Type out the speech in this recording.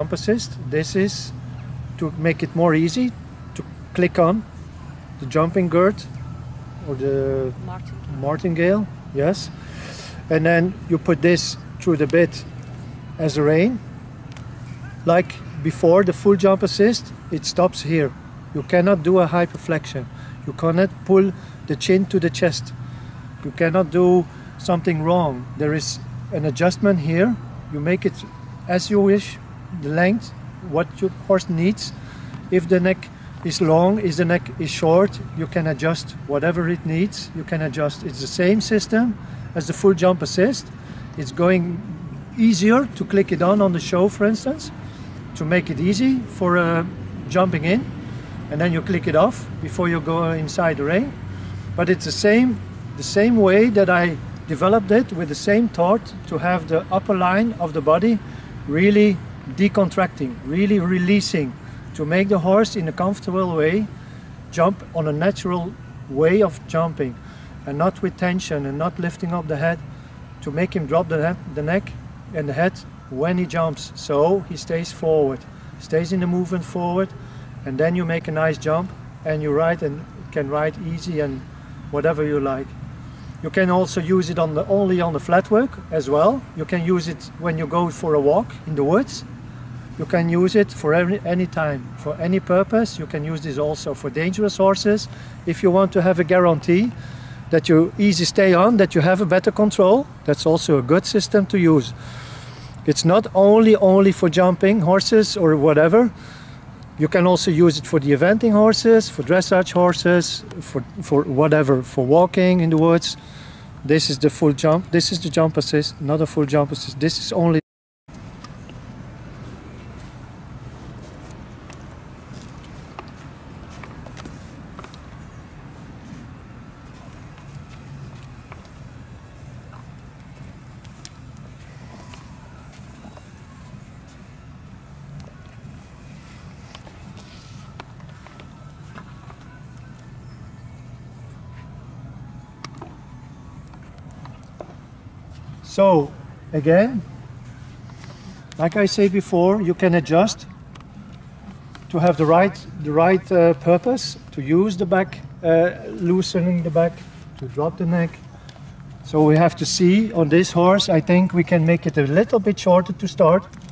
jump assist. This is to make it more easy to click on the jumping girth or the martingale, yes. And then you put this through the bit as a rein. Like before the full jump assist, it stops here. You cannot do a hyperflexion. You cannot pull the chin to the chest. You cannot do something wrong. There is an adjustment here. You make it as you wish, the length, what your horse needs. If the neck is long, if the neck is short, you can adjust whatever it needs. You can adjust. It's the same system as the full jump assist. It's going easier to click it on the show, for instance, to make it easy for jumping in, and then you click it off before you go inside the ring. But it's the same way that I developed it, with the same thought, to have the upper line of the body really decontracting, really releasing, to make the horse in a comfortable way jump on a natural way of jumping, and not with tension and not lifting up the head, to make him drop the neck and the head when he jumps, so he stays forward, stays in the movement forward, and then you make a nice jump and you ride, and can ride easy and whatever you like. You can also use it only on the flat work as well. You can use it when you go for a walk in the woods. You can use it for any time, for any purpose. You can use this also for dangerous horses. If you want to have a guarantee that you easy stay on, that you have a better control, that's also a good system to use. It's not only for jumping horses or whatever. You can also use it for the eventing horses, for dressage horses, for whatever, for walking in the woods. This is the full jump. This is the jump assist, not a full jump assist. This is only. So again, like I said before, you can adjust to have the right purpose, to use the back, loosening the back, to drop the neck. So we have to see on this horse. I think we can make it a little bit shorter to start.